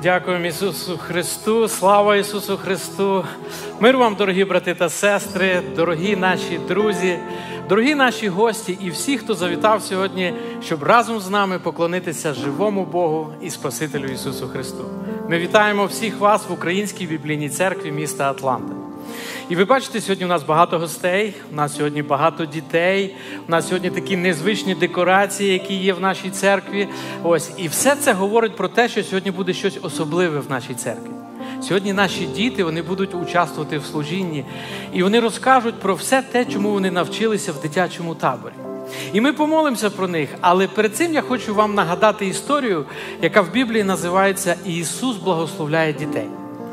Дякуємо Ісусу Христу, слава Ісусу Христу. Мир вам, дорогі брати та сестри, дорогі наші друзі, дорогі наші гості і всі, хто завітав сьогодні, щоб разом з нами поклонитися живому Богу і Спасителю Ісусу Христу. Ми вітаємо всіх вас в Українській біблійній церкві міста Атланта. І ви бачите, сьогодні у нас багато гостей, у нас сьогодні багато дітей, у нас сьогодні такі незвичні декорації, які є в нашій церкві. Ось, і все це говорить про те, що сьогодні буде щось особливе в нашій церкві. Сьогодні наші діти, вони будуть участвувати в служінні, і вони розкажуть про все те, чому вони навчилися в дитячому таборі. І ми помолимося про них, але перед цим я хочу вам нагадати історію, яка в Біблії називається «Ісус благословляє дітей».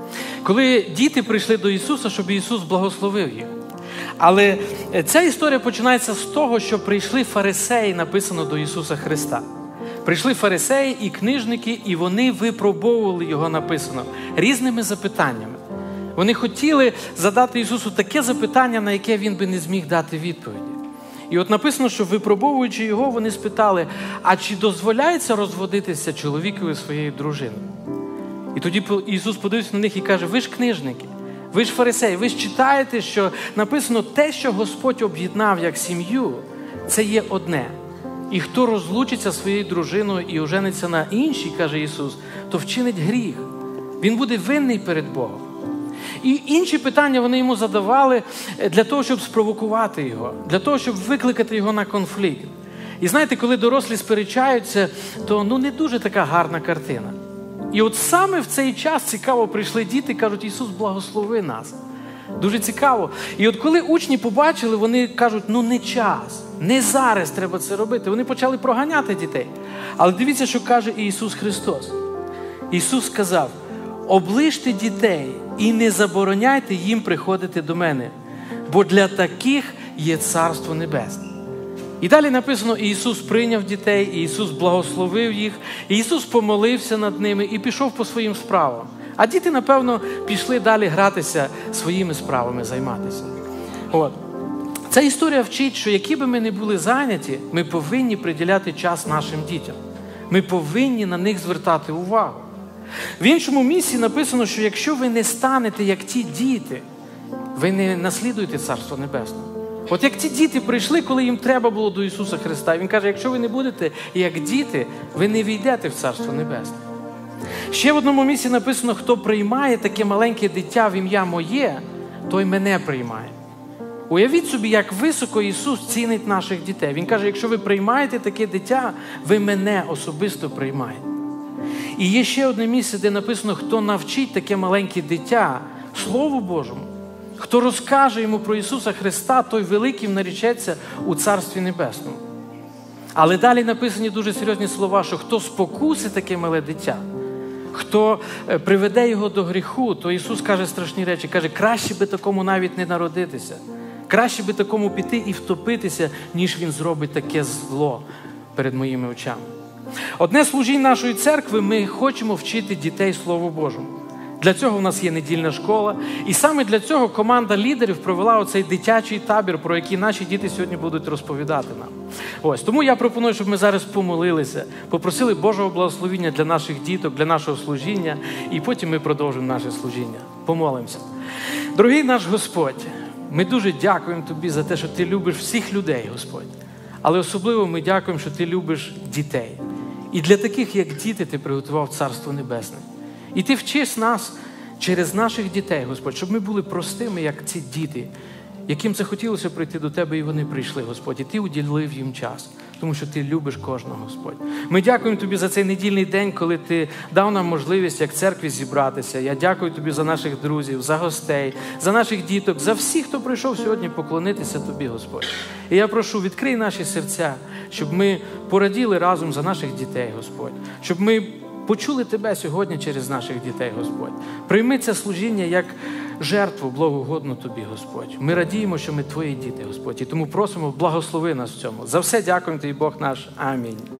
Коли діти прийшли до Ісуса, щоб Ісус благословив їх. Але ця історія починається з того, що прийшли фарисеї, написано, до Ісуса Христа. Прийшли фарисеї і книжники, і вони випробовували Його, написано, різними запитаннями. Вони хотіли задати Ісусу таке запитання, на яке Він би не зміг дати відповіді. І от написано, що випробовуючи Його, вони спитали, а чи дозволяється розводитися чоловікові своєю дружиною? І тоді Ісус подивився на них і каже, ви ж книжники, ви ж фарисеї, ви ж читаєте, що написано те, що Господь об'єднав як сім'ю, це є одне. І хто розлучиться своєю дружиною і ожениться на іншій, каже Ісус, то вчинить гріх. Він буде винний перед Богом. І інші питання вони йому задавали для того, щоб спровокувати його, для того, щоб викликати його на конфлікт. І знаєте, коли дорослі сперечаються, то не дуже така гарна картина. І от саме в цей час, цікаво, прийшли діти і кажуть, Ісус, благослови нас. Дуже цікаво. І от коли учні побачили, вони кажуть, не час, не зараз треба це робити. Вони почали проганяти дітей. Але дивіться, що каже Ісус Христос. Ісус сказав, оближте дітей і не забороняйте їм приходити до мене, бо для таких є Царство Небесне. І далі написано, Ісус прийняв дітей, Ісус благословив їх, Ісус помолився над ними і пішов по своїм справам. А діти, напевно, пішли далі гратися своїми справами, займатися. От. Ця історія вчить, що які би ми не були зайняті, ми повинні приділяти час нашим дітям. Ми повинні на них звертати увагу. В іншому місці написано, що якщо ви не станете, як ті діти, ви не наслідуєте Царство Небесне. От як ті діти прийшли, коли їм треба було до Ісуса Христа. Він каже, якщо ви не будете як діти, ви не війдете в Царство Небесне. Ще в одному місці написано, хто приймає таке маленьке дитя в ім'я моє, той мене приймає. Уявіть собі, як високо Ісус цінить наших дітей. Він каже, якщо ви приймаєте таке дитя, ви мене особисто приймаєте. І є ще одне місце, де написано, хто навчить таке маленьке дитя Слову Божому, хто розкаже йому про Ісуса Христа, той великим наречеться у Царстві Небесному. Але далі написані дуже серйозні слова, що хто спокусить таке мале дитя, хто приведе його до гріху, то Ісус каже страшні речі. Каже, краще би такому навіть не народитися. Краще би такому піти і втопитися, ніж він зробить таке зло перед моїми очами. Одне служіння нашої церкви, ми хочемо вчити дітей Слову Божому. Для цього в нас є недільна школа. І саме для цього команда лідерів провела оцей дитячий табір, про який наші діти сьогодні будуть розповідати нам. Ось, тому я пропоную, щоб ми зараз помолилися, попросили Божого благословення для наших діток, для нашого служіння, і потім ми продовжимо наше служіння. Помолимося. Дорогий наш Господь, ми дуже дякуємо Тобі за те, що Ти любиш всіх людей, Господь. Але особливо ми дякуємо, що Ти любиш дітей. І для таких, як діти, Ти приготував Царство Небесне. І Ти вчиш нас через наших дітей, Господь, щоб ми були простими, як ці діти, яким це хотілося прийти до Тебе, і вони прийшли, Господь. І Ти уділив їм час, тому що Ти любиш кожного, Господь. Ми дякуємо Тобі за цей недільний день, коли Ти дав нам можливість, як церкві, зібратися. Я дякую Тобі за наших друзів, за гостей, за наших діток, за всіх, хто прийшов сьогодні поклонитися Тобі, Господь. І я прошу, відкрий наші серця, щоб ми пораділи разом за наших дітей, Господь. Щоб ми почули Тебе сьогодні через наших дітей, Господь. Прийми це служіння як жертву благогодну Тобі, Господь. Ми радіємо, що ми Твої діти, Господь. І тому просимо, благослови нас в цьому. За все дякуємо Тобі, Бог наш. Амінь.